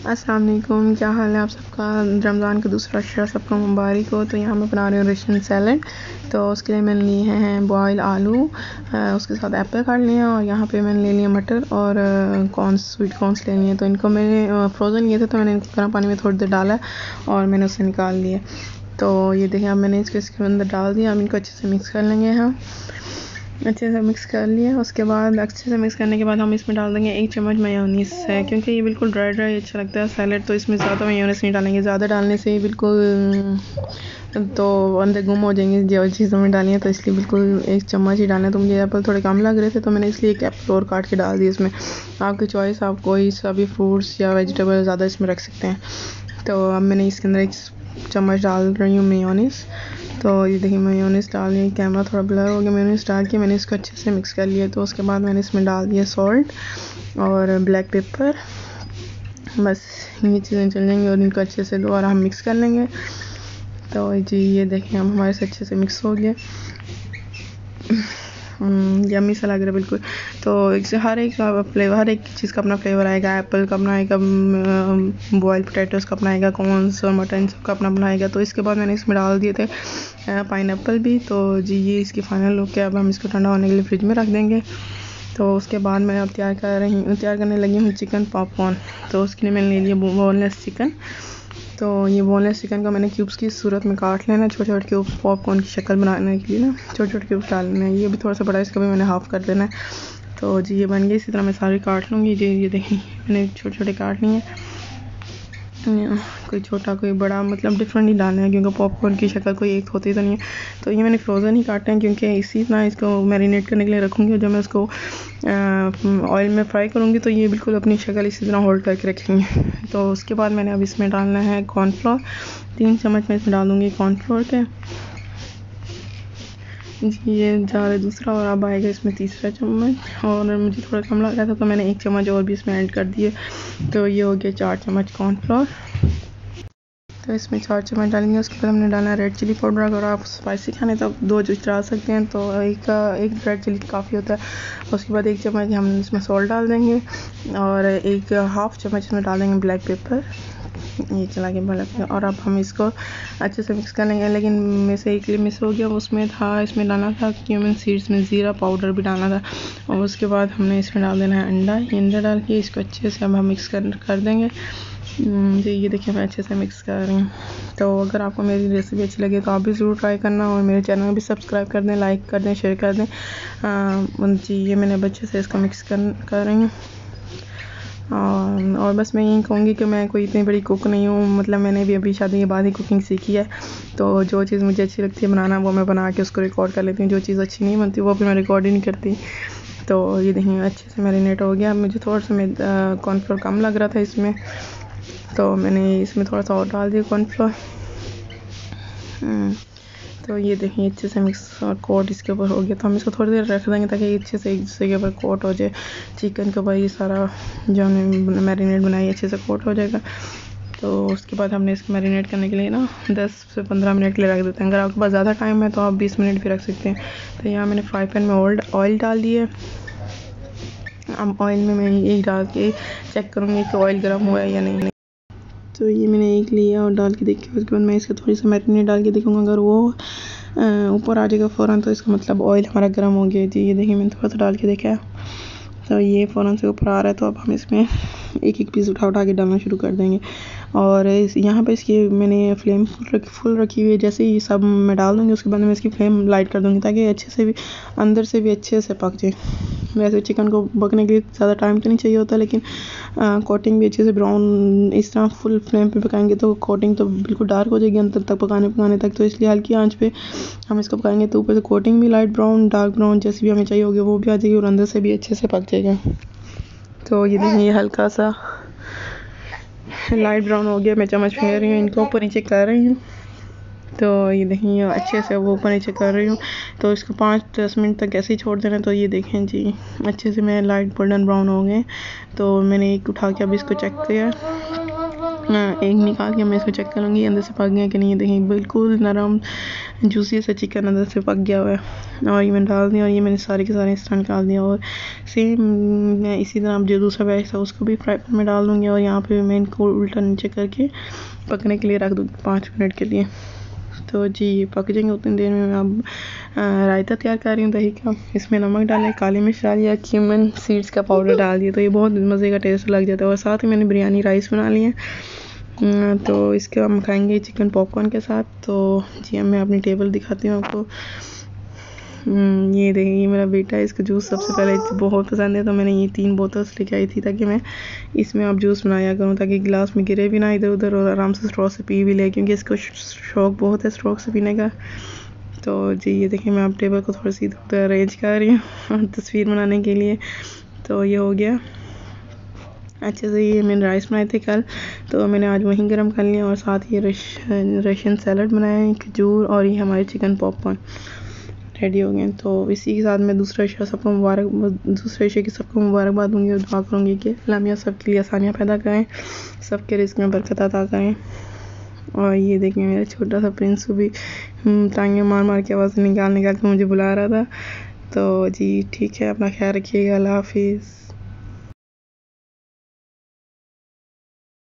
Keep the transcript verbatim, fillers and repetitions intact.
अस्सलाम वालेकुम, क्या हाल है आप सबका। रमज़ान का दूसरा अशरा सबका मुबारक हो। तो यहाँ मैं बना रही हूँ रशियन सैलड। तो उसके लिए मैंने लिए हैं बॉयल आलू, उसके साथ एप्पल काट लिया और यहाँ पे मैंने ले लिया मटर और कॉर्न्स, स्वीट कॉर्न्स ले लिए। तो इनको मैंने फ्रोज़न किए थे, तो मैंने इनको गर्म पानी में थोड़ी देर डाला और मैंने उसे निकाल लिया। तो ये देखिए अब मैंने इसको इसके अंदर डाल दिया। अब इनको अच्छे से मिक्स कर लेंगे हम। अच्छे से मिक्स कर लिया। उसके बाद अच्छे से मिक्स करने के बाद हम इसमें डाल देंगे एक चम्मच मेयोनीज़ है, क्योंकि ये बिल्कुल ड्राई ड्राई अच्छा लगता है सैलड। तो इसमें ज़्यादा मेयोनीज़ नहीं डालेंगे, ज़्यादा डालने से बिल्कुल तो अंदर गुम हो जाएंगे जो चीज़ों में डाली है। तो इसलिए बिल्कुल एक चम्मच ही डालना है। तो मुझे एप्पल थोड़े कम लग रहे थे, तो मैंने इसलिए एक एप्पल और काट के डाल दिया इसमें। आपकी चॉइस, आप कोई सा भी फ्रूट्स या वेजिटेबल ज़्यादा इसमें रख सकते हैं। तो अब मैंने इसके अंदर एक चम्मच डाल रही हूँ मेयोनीज़। तो ये देखिए मेयोनीज़ डाल लिया। कैमरा थोड़ा ब्लर हो गया। मेयोनीज़ डाल के मैंने इसको अच्छे से मिक्स कर लिया। तो उसके बाद मैंने इसमें डाल दिया सॉल्ट और ब्लैक पेपर। बस ये चीज़ें चल जाएंगी और इनको अच्छे से दोबारा हम मिक्स कर लेंगे। तो जी ये देखिए हम हमारे से अच्छे से मिक्स हो गया। यम्मी सा लग रहा है बिल्कुल। तो इससे हर एक का फ्लेवर, हर एक चीज़ का अपना फ्लेवर आएगा। एप्पल का अपना आएगा, बॉयल पोटैटोज़ का अपना आएगा, कॉर्न्स और मटन सबका अपना अपना आएगा। तो इसके बाद मैंने इसमें डाल दिए थे पाइनएप्पल भी। तो जी ये इसकी फ़ाइनल लुक है। अब हम इसको ठंडा होने के लिए फ्रिज में रख देंगे। तो उसके बाद मैं अब तैयार कर रही हूँ तैयार करने लगी हूँ चिकन पॉपकॉर्न। तो उसके लिए मैंने ले लिया बोनलेस चिकन। तो ये बोनलेस चिकन को मैंने क्यूब्स की सूरत में काट लेना, छोटे छोटे क्यूब्स पॉपकॉर्न की शक्ल बनाने के लिए ना छोटे छोटे क्यूब्स डालने हैं। ये भी थोड़ा सा बड़ा है, इसका भी मैंने हाफ़ कर देना है। तो जी ये बन गई। इसी तरह मैं सारी काट लूँगी। जी ये देखिए मैंने छोटे छोटे काट लिए हैं, कोई छोटा कोई बड़ा, मतलब डिफरेंट ही डालना है, क्योंकि पॉपकॉर्न की शक्ल कोई एक होती तो नहीं है। तो ये मैंने फ्रोज़न ही काटे हैं, क्योंकि इसी तरह इसको मैरिनेट करने के लिए रखूँगी और जब मैं उसको ऑयल में फ्राई करूँगी तो ये बिल्कुल अपनी शक्ल इसी तरह होल्ड करके रखेंगे। तो उसके बाद मैंने अब इसमें डालना है कॉर्नफ्लोर। तीन चम्मच मैं इसमें डाल दूँगी कॉर्नफ्लोर के। जी ये जा रहा है दूसरा और अब आएगा इसमें तीसरा चम्मच। और मुझे थोड़ा कम लग रहा था तो मैंने एक चम्मच और भी इसमें ऐड कर दिए। तो ये हो गया चार चम्मच कॉर्नफ्लोर। तो इसमें चार चम्मच डालेंगे। उसके बाद हमने डालना है रेड चिली पाउडर। अगर आप स्पाइसी खाने तो दो जो डाल सकते हैं, तो एक एक रेड चिली काफ़ी होता है। उसके बाद एक चम्मच हम इसमें सॉल्ट डाल देंगे और एक हाफ़ चम्मच इसमें डाल देंगे ब्लैक पेपर। ये चला के ब्लैक। और अब हम इसको अच्छे से मिक्स कर लेंगे। लेकिन में से एक क्लिप मिस हो गया, उसमें था इसमें डालना था क्यूमिन सीड्स में ज़ीरा पाउडर भी डालना था। और उसके बाद हमने इसमें डाल देना है अंडा। ये अंडा डाल के इसको अच्छे से अब हम मिक्स कर कर देंगे। जी ये देखिए मैं अच्छे से मिक्स कर रही हूँ। तो अगर आपको मेरी रेसिपी अच्छी लगे तो आप भी ज़रूर ट्राई करना और मेरे चैनल में भी सब्सक्राइब कर दें, लाइक कर दें, शेयर कर दें। जी ये मैंने अब अच्छे से इसको मिक्स कर कर रही हूँ। और बस मैं यही कहूँगी कि मैं कोई इतनी बड़ी कुक नहीं हूँ, मतलब मैंने भी अभी शादी के बाद ही कुकिंग सीखी है। तो जो चीज़ मुझे अच्छी लगती है बनाना वो मैं बना के उसको रिकॉर्ड कर लेती हूँ। जो चीज़ अच्छी नहीं बनती वो भी मैं रिकॉर्ड ही नहीं करती। तो ये देखिए अच्छे से मैरिनेट हो गया। मुझे थोड़ा सा मैं कॉर्नफ्लोर कम लग रहा था इसमें, तो मैंने इसमें थोड़ा सा और डाल दिया कॉर्नफ्लोर। तो ये देखिए अच्छे से मिक्स और कोट इसके ऊपर हो गया। तो हम इसको थोड़ी देर रख देंगे ताकि अच्छे से एक दूसरे के ऊपर कोट हो जाए। चिकन के ऊपर ये सारा जो हमने मैरिनेट बनाई अच्छे से कोट हो जाएगा। तो उसके बाद हमने इसको मैरिनेट करने के लिए ना दस से पंद्रह मिनट के लिए रख देते हैं। अगर आपके पास ज़्यादा टाइम है तो आप बीस मिनट भी रख सकते हैं। तो यहाँ मैंने फ्राई पैन में ऑयल ऑयल डाल दिए। अब ऑयल में मैं यही डाल के चेक करूँगी कि ऑयल गर्म हुआ है या नहीं। तो ये मैंने एक लिया और डाल के देखी। उसके बाद मैं इसके थोड़ी सी मैरिनेट डाल के देखूँगा। अगर वो ऊपर आ जाएगा फ़ौरन तो इसका मतलब ऑयल हमारा गर्म हो गया। जी ये देखिए मैंने थोड़ा सा डाल के देखा है, तो ये फ़ौरन से ऊपर आ रहा है। तो अब हम इसमें एक एक पीस उठा उठा के डालना शुरू कर देंगे। और इस यहाँ पे इसकी मैंने फ्लेम फुल रखी फुल रखी हुई है। जैसे ही सब मैं डाल दूँगी उसके बाद मैं इसकी फ्लेम लाइट कर दूँगी ताकि अच्छे से भी अंदर से भी अच्छे से पक जाए। वैसे चिकन को पकने के लिए ज़्यादा टाइम तो नहीं चाहिए होता, लेकिन कोटिंग भी अच्छे से ब्राउन इस तरह फुल फ्लेम पे पकाएंगे तो कोटिंग तो बिल्कुल डार्क हो जाएगी अंदर तक पकाने पकाने तक। तो इसलिए हल्की आंच पे हम इसको पकाएंगे तो ऊपर से कोटिंग भी लाइट ब्राउन डार्क ब्राउन जैसी भी हमें चाहिए होगी वो भी आ जाएगी और अंदर से भी अच्छे से पक जाएगा। तो ये देखिए हल्का सा लाइट ब्राउन हो गया। मैं चम्मच फेर रही हूँ, इनको ऊपर नीचे कर रही हूँ। तो ये देखिए अच्छे से वो ऊपर नीचे कर रही हूँ। तो इसको पाँच दस मिनट तक ऐसे ही छोड़ देना। तो ये देखें जी अच्छे से मैं लाइट गोल्डन ब्राउन हो गए। तो मैंने एक उठा के अब इसको चेक किया। एक निकाल के मैं इसको चेक करूँगी अंदर से पक गया कि नहीं। देखें बिल्कुल नरम जूसी सा चिकन अंदर से पक गया हुआ है। और ये मैंने डाल दिया और ये मैंने सारे के सारे इस तरह निकाल दिया। और सेम मैं इसी तरह जो दूसरा बैच था उसको भी फ्राई पैन में डाल दूँगी और यहाँ पे मैं इनको उल्टा नीचे करके पकने के लिए रख दूँगी पाँच मिनट के लिए। तो जी ये पक जाएंगे उतनी देर में। मैं अब रायता तैयार कर रही हूँ दही का। इसमें नमक डालें, काली मिर्च डालिए, क्यूमिन सीड्स का पाउडर डाल दिया तो ये बहुत मज़े का टेस्ट लग जाता है। और साथ ही मैंने बिरयानी राइस बना लिए हैं। तो इसके हम खाएंगे चिकन पॉपकॉर्न के साथ। तो जी मैं अपनी टेबल दिखाती हूँ आपको। ये देखिए मेरा बेटा है, इसको जूस सबसे पहले बहुत पसंद है तो मैंने ये तीन बोतल्स लेके आई थी ताकि मैं इसमें अब जूस बनाया करूँ ताकि गिलास में गिरे भी ना इधर उधर और आराम से स्ट्रॉ से पी भी ले, क्योंकि इसको शौक बहुत है स्ट्रॉ से पीने का। तो जी ये देखिए मैं अब टेबल को थोड़ी सी इधर अरेंज कर रही हूँ तस्वीर बनाने के लिए। तो ये हो गया अच्छे से। ये मैंने राइस बनाए थे कल तो मैंने आज वहीं गर्म कर लिया और साथ ये रश, रशियन सैलड बनाया, खजूर और ये हमारे चिकन पॉपकॉर्न रेडी हो गए। तो इसी के साथ मैं दूसरा इशा सबको मुबारक दूसरे इशे की सबको मुबारकबाद दूंगी और दुआ करूँगी कि अल्लाह मियां सबके लिए आसानियाँ पैदा करें, सबके रिस्क में बरकत अता करें। और ये देखें मेरा छोटा सा प्रिंस भी टांगे मार मार के आवाज़ निकाल निकाल के मुझे बुला रहा था। तो जी ठीक है, अपना ख्याल रखिएगा, अल्लाह हाफिज़।